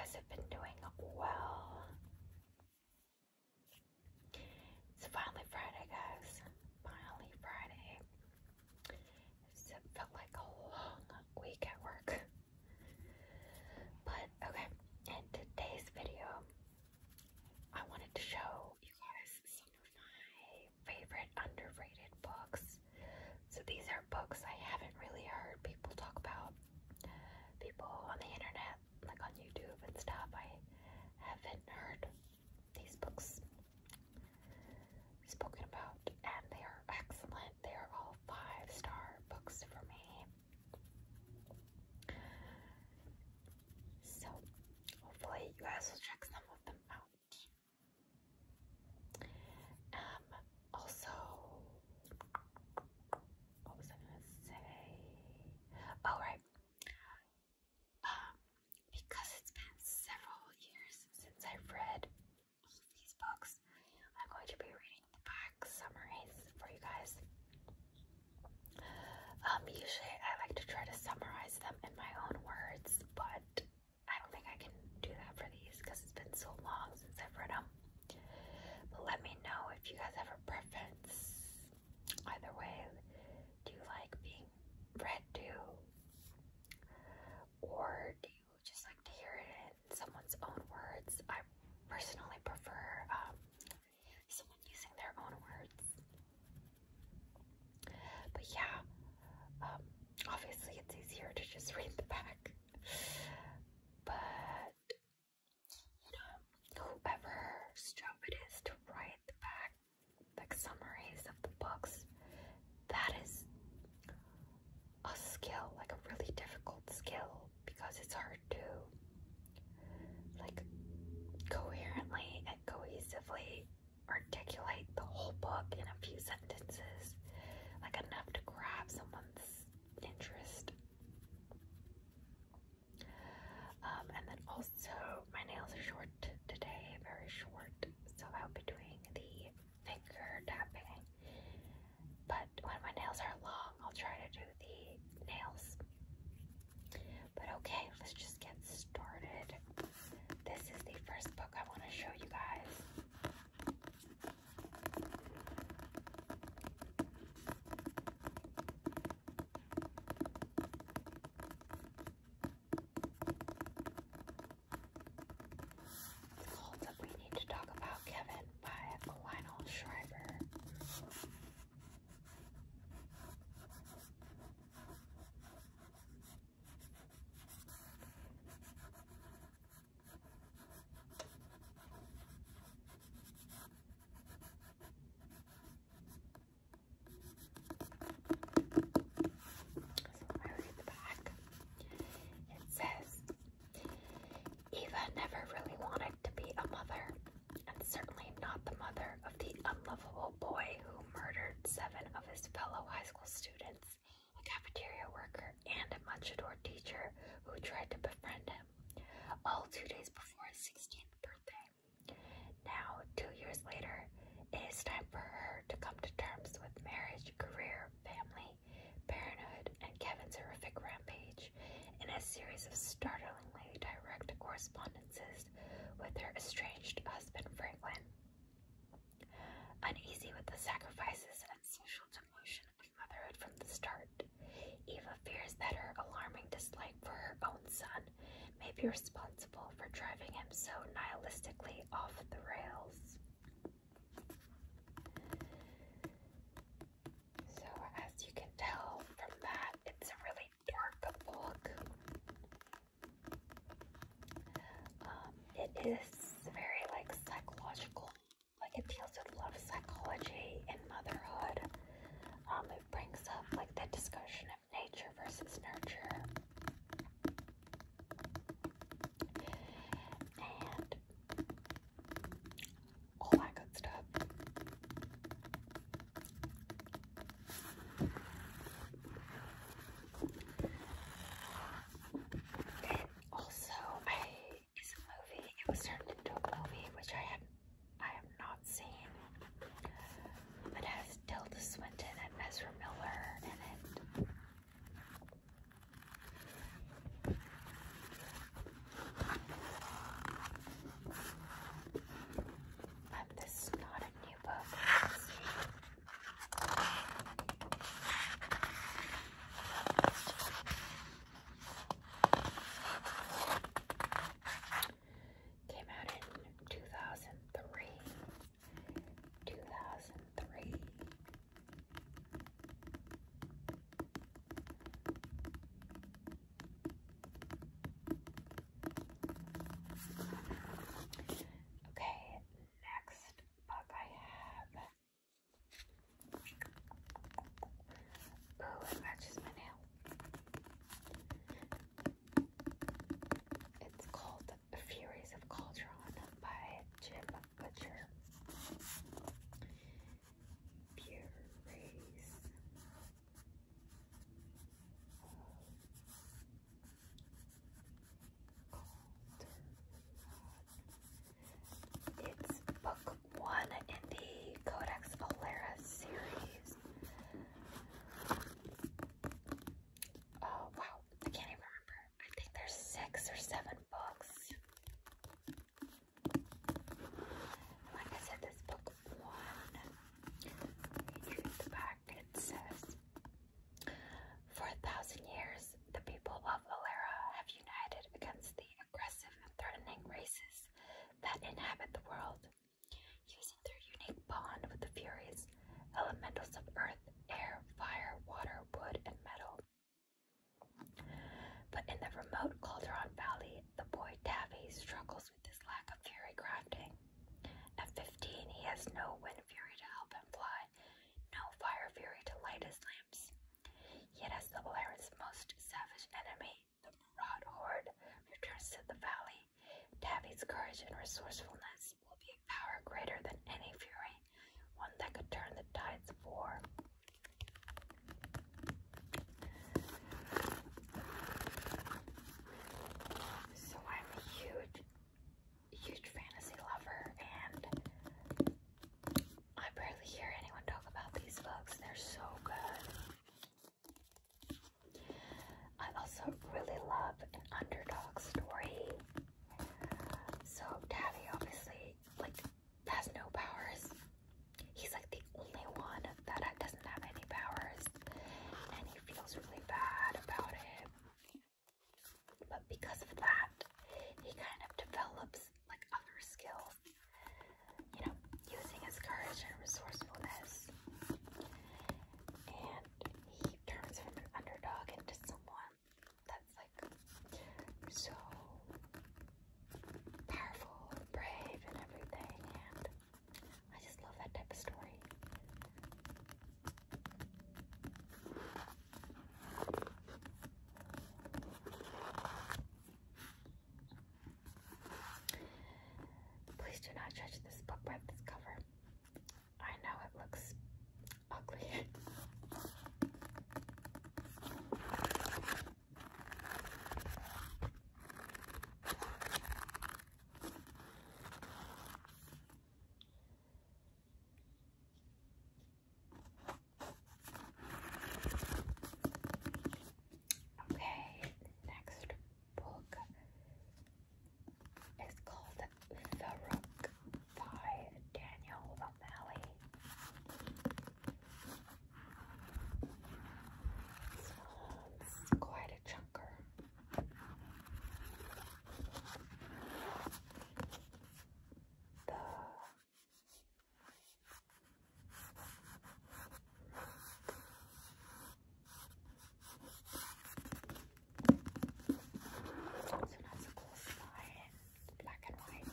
guys have been doing well. It's finally Friday, guys. Finally Friday. It felt like a long week at work. But okay, in today's video, I wanted to show you guys some of my favorite underrated books. So these are books I haven't really heard people talk about. People on the internet, like on YouTube and stuff, I haven't heard these books spoken about, and they are excellent. They are all 5-star books for me. So hopefully you guys will check some of them out. Also, what was I gonna say? Oh, right. Because it's been several years since I've read all of these books, I'm going to be reading the back summaries for you guys. Usually I like to try to summarize them in my own words, but I don't think I can do that for these because it's been so long since I've read them. But let me know if you guys have a preference. Either way, do you like being read to, or do you just like to hear it in someone's own words? I personally prefer someone using their own words. But yeah, obviously it's easier to just read the back. But you know, whoever's job it is to write the back, like summaries of the books, that is a skill, like a really difficult skill, because it's hard to like coherently and cohesively articulate the whole book in a few sentences, like enough to grab someone's interest. And then also, my nails are short today, very short, so I'll be doing the finger tapping. But when my nails are long, I'll try to do the nails. But okay, let's just get started. This is the first book I want to show you guys. It's called We Need to Talk About Kevin by Lionel Shriver. I read the back. It says, Eva never really wanted to be a mother, and certainly not the mother of the unlovable boy who murdered 7 of his fellow high school students, a cafeteria worker, and a much-adored teacher who tried to befriend him, all 2 days before his 16th birthday. Now, 2 years later, it is time for her to come to terms with marriage, career, family, parenthood, and Kevin's horrific rampage in a series of startlingly direct correspondences with her estranged husband, Franklin. Uneasy with the sacrifices and social demotion of motherhood from the start, Eva fears that her alarming dislike for her own son may be responsible for driving him so nihilistically off the rails. So, as you can tell from that, it's a really dark book. It is very like psychological, like it deals with a lot of psychology and motherhood. It brings up like the discussion of nature versus nurture, and all that good stuff. It also is a movie. It was turned into a movie, which I have not seen. courage and resourcefulness will be a power greater than any fury, one that could turn the tides of war. So I'm a huge fantasy lover, and I barely hear anyone talk about these books. They're so good. I also really love an underdog story. So Daddy obviously has no powers. He's like the only one that doesn't have any powers, and he feels really bad about it. But because of that, he kind of develops like other skills, you know, using his courage and resourcefulness. And he turns from an underdog into someone that's like so powerful and brave and everything. And I just love that type of story. Please do not judge this book by this cover. I know it looks ugly. Okay, next book is called The Rook by Daniel O'Malley. This one's quite a chunker. So that's a cool sign, black and white.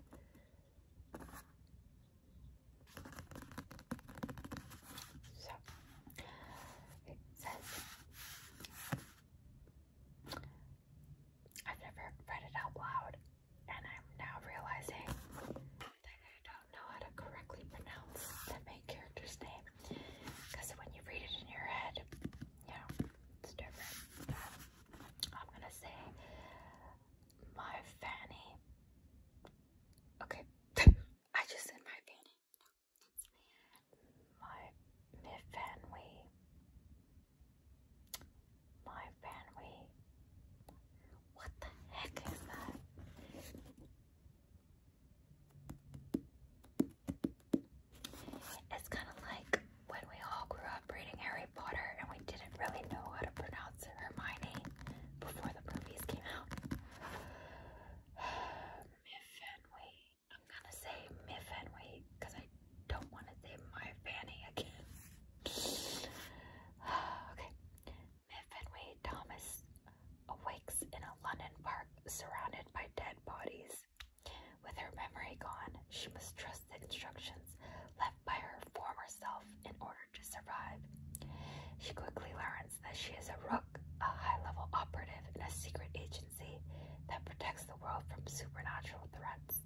So it says, I've never read it out loud, and I'm now realizing that I don't know how to correctly pronounce the main character's name, because when you read it in your head, you know, it's different. I'm gonna say my Fanny. Okay, I just said my Fanny. My Fanwy. My Fanwy. What the heck is that? It's kind of like when we all grew up reading Harry Potter and we didn't really know how to pronounce Hermione before the movies came out. Miffenwy. I'm gonna say Miffenwy because I don't want to say my Fanny again. Okay. Miffenwy Thomas awakes in a London park surrounded by dead bodies. With her memory gone, she must trust the instructions left by her former self in order to survive. She quickly learns that she is a rook, a high-level operative in a secret agency that protects the world from supernatural threats.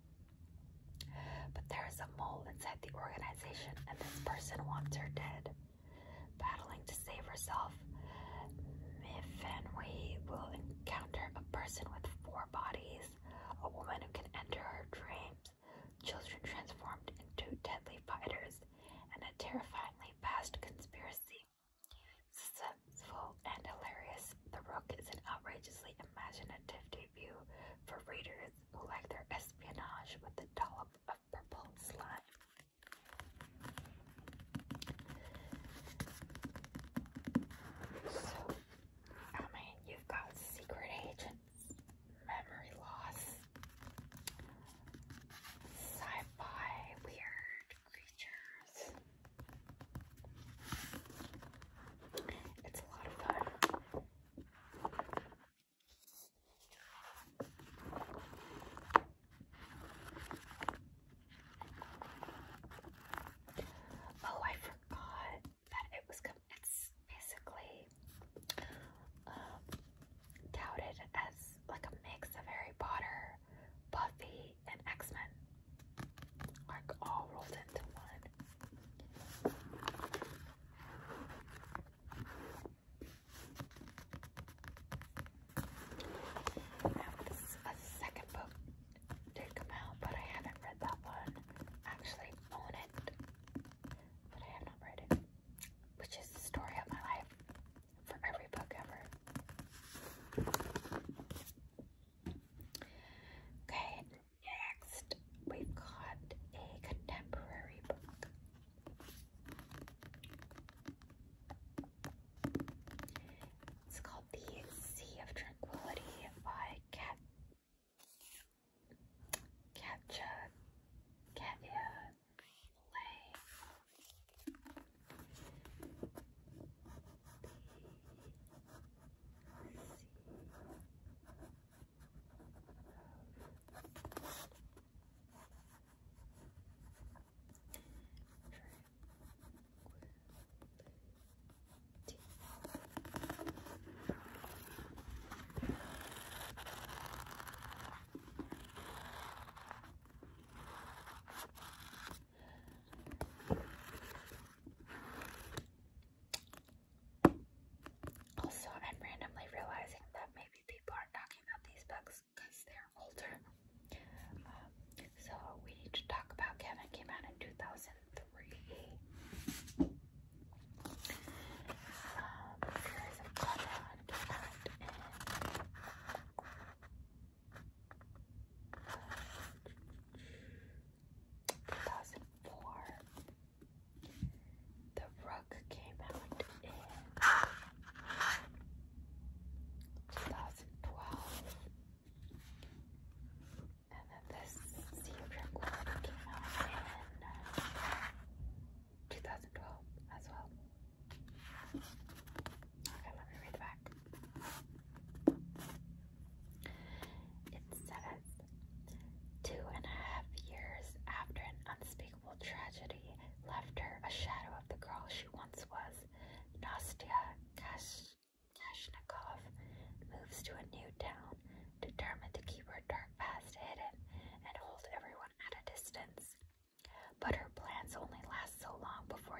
But there is a mole inside the organization, and this person wants her dead. Battling to save herself, Miffenwy will encounter a person with 4 bodies, a woman who can enter her dreams, children transformed into deadly fighters, and a terrifyingly vast conspiracy. Successful and hilarious, The Rook is an outrageously imaginative debut for readers who like their espionage with a dollop of purple slime.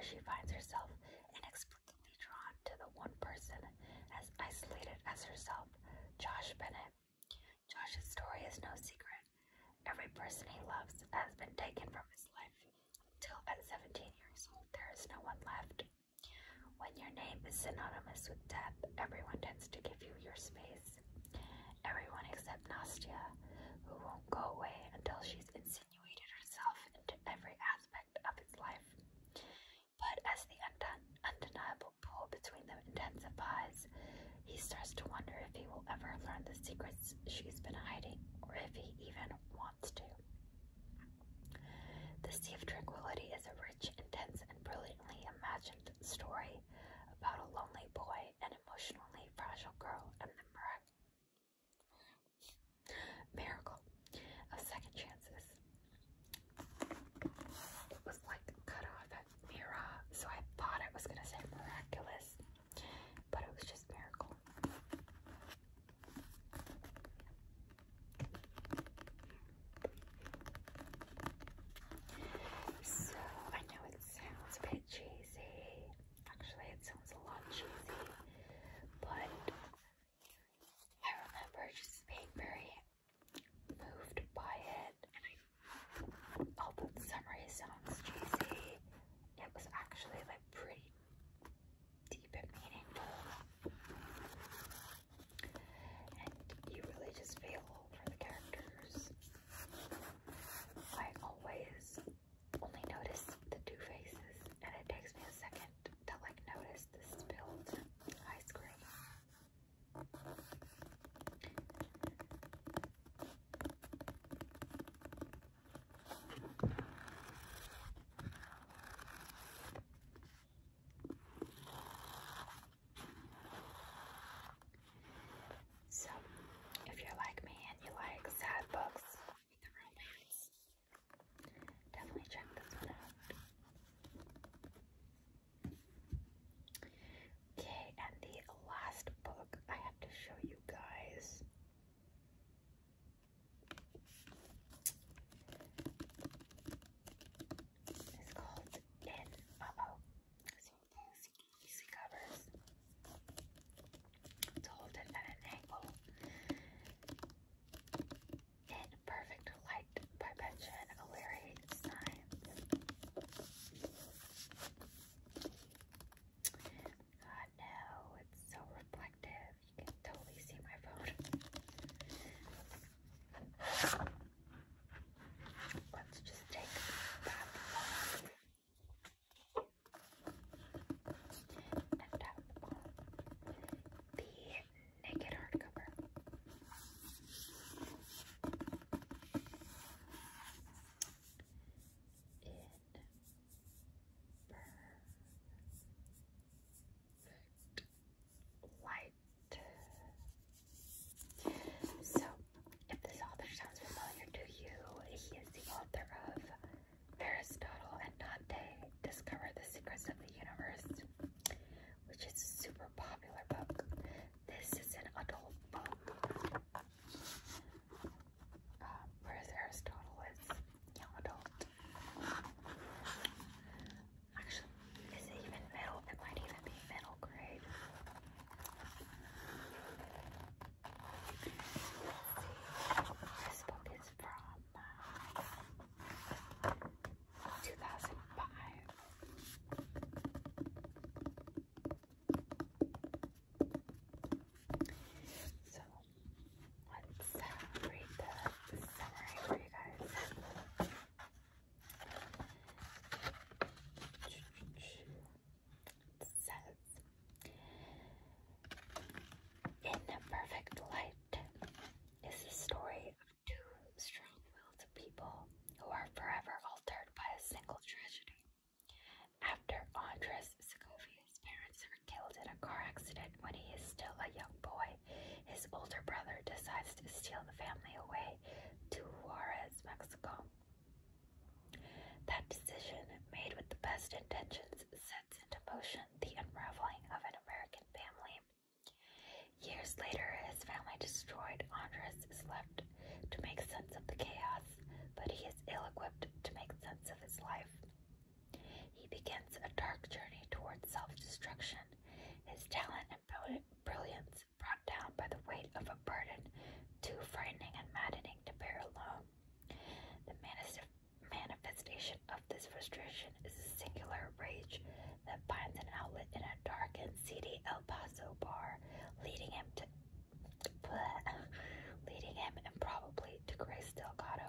where she finds herself inexplicably drawn to the one person as isolated as herself, Josh Bennett. Josh's story is no secret. Every person he loves has been taken from his life, until at 17 years old there is no one left. When your name is synonymous with death, everyone tends to give you your space. Everyone except Nastya, who won't go away until she's insinuated herself into every aspect of his life. But as the undeniable pull between them intensifies, he starts to wonder if he will ever learn the secrets she's been hiding, or if he even wants to. The Sea of Tranquility is a rich, intense, and brilliantly imagined story about a lonely boy, an emotionally fragile girl, and the miracle of second chances. It was like cut off at Mira, so I thought I was gonna say miraculous, but it was just miracle. So I know it sounds a bit cheesy. Actually, it sounds a lot cheesy, but I remember just being very moved by it, and although the summary sounds cheesy, it was actually like pretty deep and meaningful, and you really just feel for the characters. I always only notice the two faces, and it takes me a second to like notice the spilled ice cream. So, if you're like me and you like sad books with romance, definitely check this one out. Okay, and the last book I have to show you guys is called In. So easy covers. It's holding at an angle. In Perfect Light by Benjamin O'Leary Signs. God, no, it's so reflective. You can totally see my phone. Let's just take that one and tap on the naked hardcover. In Perfect Light. So, if this author sounds familiar to you, he is the author of Aristotle and Dante Discover the Secrets of the Universe, which is a super popular book. This is an adult book, whereas Aristotle is young adult. Actually, is it even middle? It might even be middle grade. This book is from 2005. So let's read the summary for you guys. It says, In Perfect Light is the story of two strong-willed people who are forever altered by a single tragedy. After Andres Segovia's parents are killed in a car accident when he is still a young boy, his older brother decides to steal the family away to Juarez, Mexico. That decision, made with the best intentions, sets into motion the unraveling of an American family. Years later, his family destroyed. Andres is left to make sense of the chaos, but he is ill-equipped to make sense of his life. He begins a dark connection. His talent and brilliance brought down by the weight of a burden too frightening and maddening to bear alone. The manifestation of this frustration is a singular rage that finds an outlet in a dark and seedy El Paso bar, leading him improbably to Grace Delgado.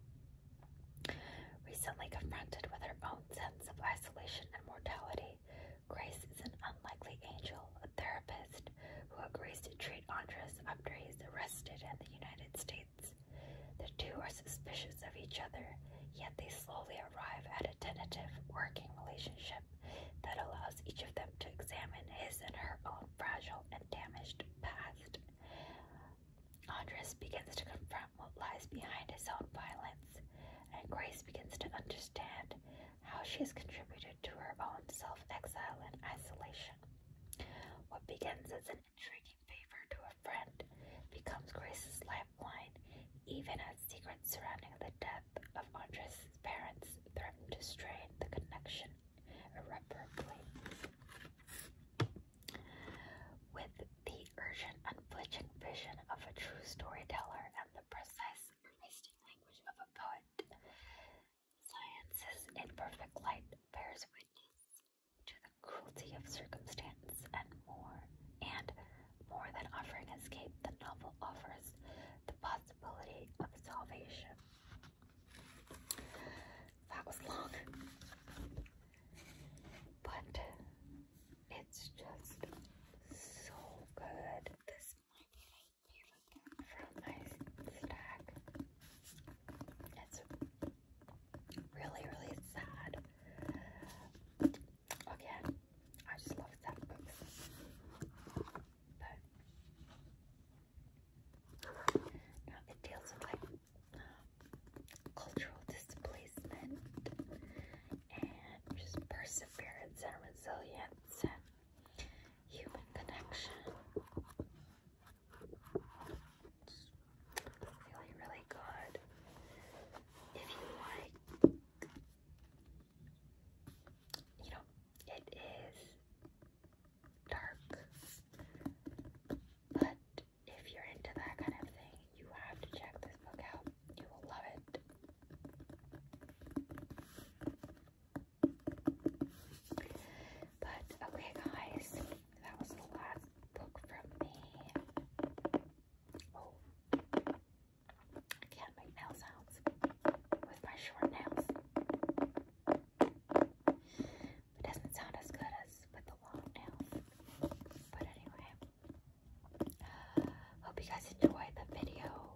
Recently confronted with her own sense of isolation and mortality, Grace is an unlikely angel, a therapist, who agrees to treat Andres after he is arrested in the United States. The two are suspicious of each other, yet they slowly arrive at a tentative working relationship that allows each of them to examine his and her own fragile and damaged past. Andres begins to confront what lies behind his own violence, and Grace begins to understand how she has contributed to her own self-exile and isolation. What begins as an intriguing favor to a friend becomes Grace's lifeline, even as secrets surrounding the death of Andres' parents threaten to strain the connection irreparably. With the urgent, unflinching vision of a true storyteller and the precise, arresting language of a poet, Science's imperfect light bears witness to the cruelty of circumstance and more than offering escape, the novel offers the possibility of salvation. That was long, but it's just so good. This might be my favorite book from my stack. It's really, really sad. Again, I just love sad books. But now it deals with like cultural displacement and just perseverance and resilience and human connection. It's really, really good. If you like, it is dark, but if you're into that kind of thing, you have to check this book out. You will love it. But okay, guys, that was the last book from me. Oh, I can't make nail sounds with my short nails. It doesn't sound as good as with the long nails. But anyway, hope you guys enjoyed the video.